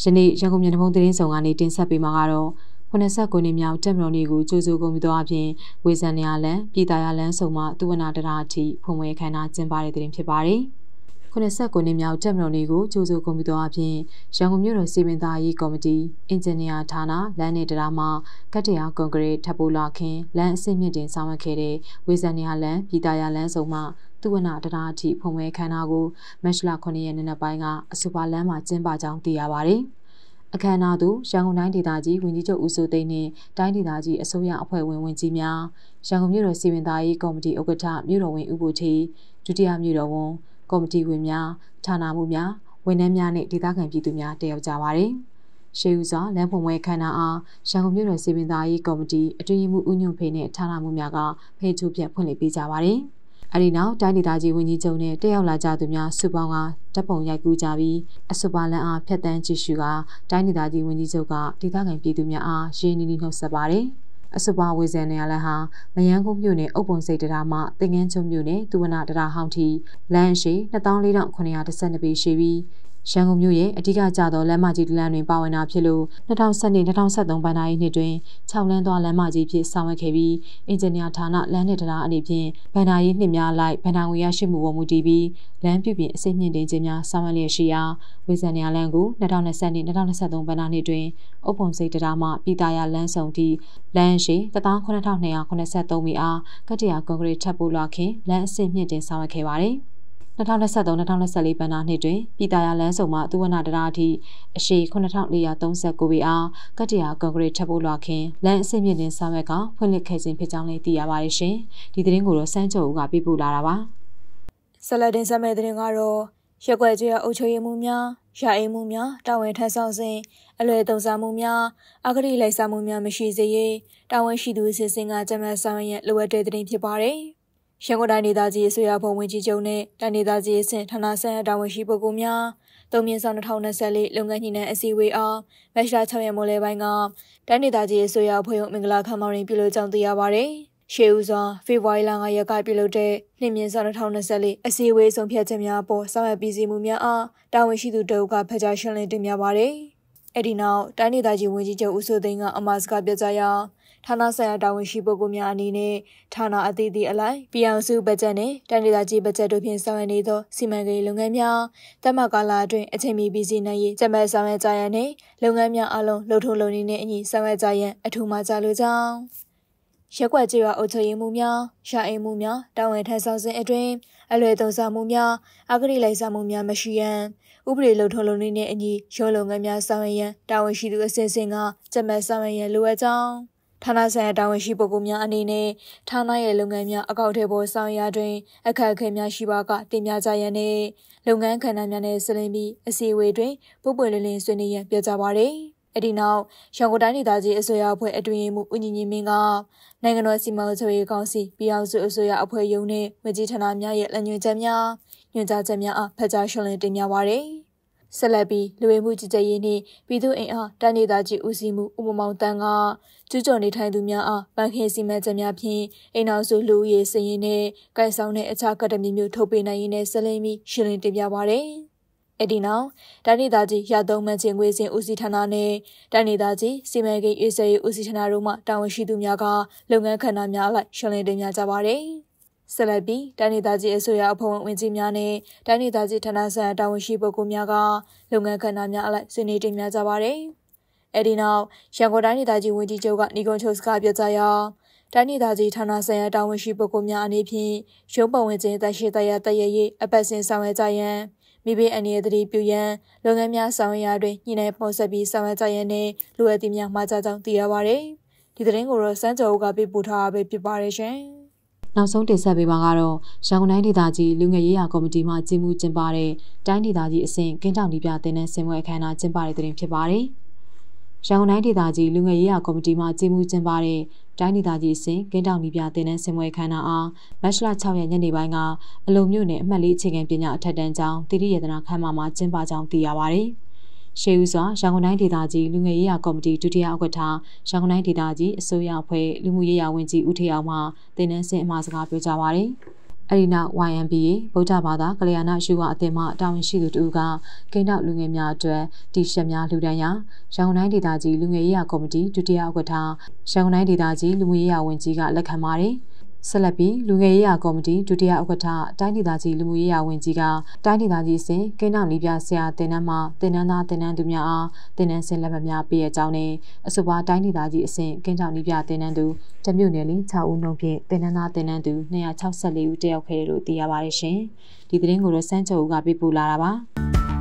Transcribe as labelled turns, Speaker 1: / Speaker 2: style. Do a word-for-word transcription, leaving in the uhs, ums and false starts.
Speaker 1: နေ့ရန်ကုန်မြို့နှဖုံးသတင်းဆောင်ကနေတင်ဆက်ပေးမှာကတော့ခုနှစ်ဆယ့်ကိုနှစ်မြောက်တက်မတော်နေ့ကိုကြိုးစိုးကုန်ပြီးတော့အပြင်ဝေဇန်နေရလန်ပြည်သားရလန်ဆောင်မှသူဝနာတရာအထိဖွင့်ပွဲခမ်းနားကျင်းပတဲ့တင်ဖြစ်ပါတယ်။ခုနှစ်ဆယ့်ကိုနှစ်မြောက်တက်မတော်နေ့ကိုကြိုးစိုးကုန်ပြီးတော့အပြင်ရန်ကုန်မြို့တော်စီမံသားရေးကော်မတီအင်ဂျင်နီယာဌာနလမ်းနယ်တရားမှကတ္တရာကွန်ကရစ်ထပ်ပိုးလာခင်လမ်းအဆင့်မြင့်တင်ဆောင်ရွက်ခဲ့တဲ့ဝေဇန်နေရလန်ပြည်သားရလန်ဆောင်မှသူဝနာတရာအထိဖွင့်ပွဲခမ်းနားကိုမတ်လခုနှစ်ရက်နေ့ပိုင်းကအစပါလမ်းမှာကျင်းပကြောင်းသိရပါတယ်။အခမ်းအနားသို့ရန်ကုန်တိုင်းဒေသကြီးဝန်ကြီးချုပ်ဦးစိုးသိန်းနှင့်တိုင်းဒေသကြီးအစိုးရအဖွဲ့ဝင်ဝန်ကြီးများရန်ကုန်မြို့တော်စီမံသားရေးကော်မတီဥက္ကဋ္ဌမြို့တော်ဝင်ဦးကိုထေဒုတိယမြို့တော်ဝန်ကော်မတီဝင်များဌာနမှူးများဝန်ထမ်းများနှင့်ဒေသခံပြည်သူများတက်ရောက်ကြပါသည်။ရှေးဦးစွာလမ်းဖွင့်ပွဲခမ်းနားအားရန်ကုန်မြို့တော်စီမံသားရေးကော်မတီအတွင်းရေးမှူးဦးညွန့်ဖေနဲ့ဌာနမှူးများကဖေးချိုးပြဖွင့်လှစ်ပေးကြပါသည်။အဲဒီနောက်တိုင်းဒေသကြီးဝန်ကြီးချုပ်နဲ့တက်ရောက်လာကြသူများစုပေါင်းကဓာတ်ပုံရိုက်ကူးကြပြီးအစပါလန်အားဖျက်တမ်းကြည့်ရှုကတိုင်းဒေသကြီးဝန်ကြီးချုပ်ကဒေသခံပြည်သူများအားရင်းနှီးနှီးနှုတ်ဆက်ပါတယ်။အစပါဝေဇန်နေရလန်ဟာမယန်းကုန်းမြို့နယ်အုပ်ပုံစိတ်တရားမှတင်ငန်းချုံမြို့နယ်သူဝနာတရားဟောင်းထီလမ်းရှိနှစ်သောင်းလေးထောင်ခုနှစ်ရာတစ်ဆယ့်နှစ်ပေရှိပြီးရန်ကုန်မြို့ရဲ့အဓိကကျသောလမ်းမကြီးလမ်းတွင်ပါဝင်တာဖြစ်လို့နှစ်ထောင်၁၂-နှစ်ထောင်၁၃ဘဏ္ဍာရေးနှစ်တွင်၆လမ်းသွားလမ်းမကြီးဖြစ်ဆောင်ရွက်ခဲ့ပြီးအင်ဂျင်နီယာဌာနလမ်းနယ်တရားအနေဖြင့်ဘဏ္ဍာရေးနှစ်များလိုက်ဘဏ္ဍာငွေရရှိမှုပေါ်မူတည်ပြီးလမ်းပြုပြင်အစိမ့်မြင့်တင်ခြင်းများဆောင်ရွက်လျက်ရှိရာဝေဇန်နေရလမ်းကိုနှစ်ထောင်၂၀-နှစ်ထောင်၂၃ဘဏ္ဍာနှစ်တွင်အုပ်ပုံစိတ်တရားမှပြည်သားရလမ်းဆောင်သည့်လမ်းရှိတစ်သောင်းခုနှစ်ထောင်နှစ်ရာခုနှစ်ဆယ့်သုံးမီအားကတ္တရာကွန်ကရစ်ထပ်ပိုးလာခင်လမ်းအဆင့်မြင့်တင်ဆောင်ရွက်ခဲ့ပါသည်နှစ်ထောင်၂၃-နှစ်ထောင်၂၄ဘဏ္ဍာနှစ်တွင်ပြည်သားရလမ်းဆောင်မှသူဝနာတရာအထိအရှိခုနှစ်ထောင်လေးရာသုံးဆယ့်ကိုပေအားကတ္တရာကွန်ကရစ်ထပ်ပိုးလာခင်လမ်းအဆင့်မြင့်တင်ဆောင်ရွက်ကဖွင့်လှစ်ခဲ့ခြင်းဖြစ်ကြောင်းလည်းသိရပါတယ်ရှင်။ဒီသတင်းကိုတော့စန်းကျော်ဦးကပြပို့လာတာပါ
Speaker 2: ။ဆက်လက်တင်ဆက်မယ့်သတင်းကတော့ရက်ွက်ကျွေးအုပ်ချုပ်ရေးမှုများရာအိမ်မှုများတာဝန်ထမ်းဆောင်စဉ်အလွယ်သုံးစားမှုများအဂတိလိုက်စားမှုများမရှိစေရေးတာဝန်ရှိသူအစီအစဉ်ကကြံ့မဲ့ဆောင်ရွက်လိုအပ်တဲ့သတင်းဖြစ်ပါတယ်။ရန်ကုန်တိုင်းဒေသကြီးအစိုးရဘုံဝင်ကြီးချုပ်နဲ့တိုင်းဒေသကြီးအဆင့်ဌာနဆိုင်ရာတာဝန်ရှိပုဂ္ဂိုလ်များသုံးမြင့်ဆောင်၂၀၂၄လုပ်ငန်းညှိနှိုင်းအစည်းအဝေးအားမတ်လ၆ရက်မိုးလယ်ပိုင်းကတိုင်းဒေသကြီးအစိုးရအဖွဲ့ဝင်မင်္ဂလာခမ်းမောင်တွင်ပြုလုပ်ကြောင်းသိရပါတယ်။ရှေးဦးစွာဖေဖော်ဝါရီလ၅ရက်ကပြုလုပ်တဲ့နှစ်မြင့်ဆောင်၂၀၂၄အစည်းအဝေးဆုံးဖြတ်ချက်များပေါ်ဆောင်ရွက်ပြီးစီမှုများအားတာဝန်ရှိသူတို့ကဖတ်ကြားရှင်းလင်းတင်ပြပါတယ်။အဲဒီနောက်တိုင်းဒေသကြီးဝန်ကြီးချုပ်ဦးစိုးသိန်းကအမစကားပြောကြားရာဌာနဆိုင်ရာတာဝန်ရှိပုဂ္ဂိုလ်များအနေနဲ့ဌာနအသီးသီးအလိုက်ပြည်အောင်စုဘတ်ဂျက်နဲ့တိုင်းဒေသကြီးဘတ်ဂျက်တို့ဖြင့်ဆောင်ရွက်နေသောစီမံကိန်းလုပ်ငန်းများတမကာလအတွင်းအချိန်မီပြီးစီးနိုင်ရေးကြံ့မဲ့ဆောင်ရွက်ကြရန်နဲ့လုပ်ငန်းများအလုံးလှုပ်ထုံးလုပ်နေတဲ့အညီဆောင်ရွက်ကြရန်အထူးမှာကြားလိုကြောင်းရက်ွက်ကျေးရွာအုပ်ချုပ်ရေးမှုများရာအိမ်မှုများတာဝန်ထမ်းဆောင်စဉ်အတွင်းအလွယ်သုံးစားမှုများအဂတိလိုက်စားမှုများမရှိရန်ဥပဒေလုံထုံးလုံနေတဲ့အညီရုံးလုပ်ငန်းများဆောင်ရွက်ရန်တာဝန်ရှိသူအစဉ်စဉ်ကကြံ့မဲ့ဆောင်ရွက်ရန်လိုအပ်ကြောင်းဌာနဆိုင်ရာတာဝန်ရှိပုဂ္ဂိုလ်များအနေနဲ့ဌာနရဲ့လုပ်ငန်းများအကောင့်ထဲပေါ်ဆောင်ရွက်တွင်အခက်အခဲများရှိပါကတင်ပြကြရန်နဲ့လုပ်ငန်းခန္ဓာများနဲ့ဆက်လင်းပြီးအစီအဝေးတွင်ပုပ်ပွေလင်းလင်းဆွေးနွေးရန်ပြောကြားပါရယ်။အဲဒီနောက်ရန်ကုန်တိုင်းဒေသကြီးအစိုးရအဖွဲ့အတွင်းရေးမှူးဦးညီညီမင်းကနိုင်ငံတော်စီမံအုပ်ချုပ်ရေးကောင်စီပြည်အောင်စုအစိုးရအဖွဲ့ရုံးနှင့်ဝန်ကြီးဌာနများရဲ့လက်ညွှန်ချက်များညွှန်ကြားချက်များအားဖတ်ကြားရှင်းလင်းတင်ပြပါရယ်။ဆက်လက်ပြီးလူဝင်မှုကြီးကြပ်ရေးနှင့်ပြည်သူ့အင်အားတိုင်းဒေသကြီးဦးစီးမှုဥပမောင်တန်းကကျူးကျော်နေထိုင်သူများအားပန်းခင်းစီမံချက်များဖြင့်အိမ်နောက်စုလူဦးရေစည်ရင်းနဲ့ကိုင်ဆောင်တဲ့အခြားကတ္တမီမျိုးထုတ်ပေးနိုင်ရင်းနဲ့ဆက်လင်းပြီးရှင်းလင်းတင်ပြပါရယ်။အဲဒီနောက်တိုင်းဒေသကြီးရသုံးမှန်ချင်းငွေစင်ဦးစီးဌာနနဲ့တိုင်းဒေသကြီးစီမံကိန်းအေးဆေးဦးစီးဌာနတို့မှတာဝန်ရှိသူများကလုပ်ငန်းခန္ဓာများအလိုက်ရှင်းလင်းတင်ပြကြပါရယ်။ဆက်လက်ပြီးတိုင်းဒေသကြီးအစိုးရအဖွဲ့ဝင်ဝင်ကြီးများနဲ့တိုင်းဒေသကြီးဌာနဆိုင်ရာတာဝန်ရှိပုဂ္ဂိုလ်များကလုပ်ငန်းခန္ဓာများအလိုက်ဆွေးနွေးတင်ပြကြပါရယ်။အဲဒီနောက်ရန်ကုန်တိုင်းဒေသကြီးဝန်ကြီးချုပ်ကညီကုန်းချုပ်စကားပြောကြားရာတိုင်းဒေသကြီးဌာနဆိုင်ရာတာဝန်ရှိပုဂ္ဂိုလ်များအနေဖြင့်ရုံးပတ်ဝန်းကျင်တရှိတရတရရေးအပတ်စဉ်ဆောင်ရွက်ကြရန်မိဘအနေနဲ့တတိပြုရန်လုပ်ငန်းများဆောင်ရွက်ရာတွင်ညှိနှိုင်းပုံဆက်ပြီးဆောင်ရွက်ကြရန်နဲ့လူအပ်သည်များမှာကြားကြောင်းသိရပါရယ်။ဒီသတင်းကိုတော့စန်းကျော်ဦးကပြပို့ထားပဲဖြစ်ပါရရှင်
Speaker 1: ။နောက်ဆုံးတင်ဆက်ပေးမှာကတော့ရန်ကုန်တိုင်းဒေသကြီးလူငယ်ရေးရာကော်မတီမှကြီးမှုကျင်းပတဲ့တိုင်းဒေသကြီးအဆင့်ကင်းတောင်ဒီပြတင်တဲ့ဆင်ပွဲအခမ်းအနားကျင်းပတဲ့တွင်ဖြစ်ပါတယ်။ရန်ကုန်တိုင်းဒေသကြီးလူငယ်ရေးရာကော်မတီမှကြီးမှုကျင်းပတဲ့တိုင်းဒေသကြီးအဆင့်ကင်းတောင်ဒီပြတင်တဲ့ဆင်ပွဲအခမ်းအနားအားမတ်လ၆ရက်ညနေပိုင်းကအလုံမြို့နယ်အမှတ်လေးအခြေခံပညာအထက်တန်းကျောင်းတိရိယတနာခမ်းမမှာကျင်းပကြောင်းသိရပါတယ်။ရှေးဦးစွာရန်ကုန်တိုင်းဒေသကြီးလူငယ်ရေးရာကော်မတီဒုတိယဥက္ကဋ္ဌရန်ကုန်တိုင်းဒေသကြီးအစိုးရအဖွဲ့လူမှုရေးရာဝန်ကြီးဦးထေအောင်မှတင်နန်းစင်အမှာစကားပြောကြားပါရယ်။အဲ့ဒီနောက် Y M B A ဗုဒ္ဓဘာသာကလျာဏရှုဝအသင်းမှတာဝန်ရှိသူတို့ကကိန်းတောက်လူငယ်များအတွက်တီရှပ်များလှူဒန်းရာရန်ကုန်တိုင်းဒေသကြီးလူငယ်ရေးရာကော်မတီဒုတိယဥက္ကဋ္ဌရန်ကုန်တိုင်းဒေသကြီးလူမှုရေးရာဝန်ကြီးကလက်ခံပါတယ်ဆက်လက်ပြီးလူငယ်ရေးရာကော်မတီဒုတိယဥက္ကဋ္ဌတိုင်းဒေသကြီးလူမှုရေးရာဝန်ကြီးကတိုင်းဒေသကြီးအဆင့်ကိန်းတောက်နီးပြဆရာတင်နန်းမှတင်နန်းသားတင်နန်းသူများအားတင်နန်းဆင်လက်မှတ်များပေးရကြောင်းနဲ့အဆိုပါတိုင်းဒေသကြီးအဆင့်ကိန်းတောက်နီးပြတင်နန်းသူတမြို့နယ်လင်း၆ဦးနှုန်းဖြင့်တင်နန်းသားတင်နန်းသူ၂၆၄ဦးတက်ရောက်ခဲ့တယ်လို့သိရပါတယ်ရှင်ဒီသတင်းကိုတော့စန်းချုပ်ဦးကပေးပို့လာတာပါ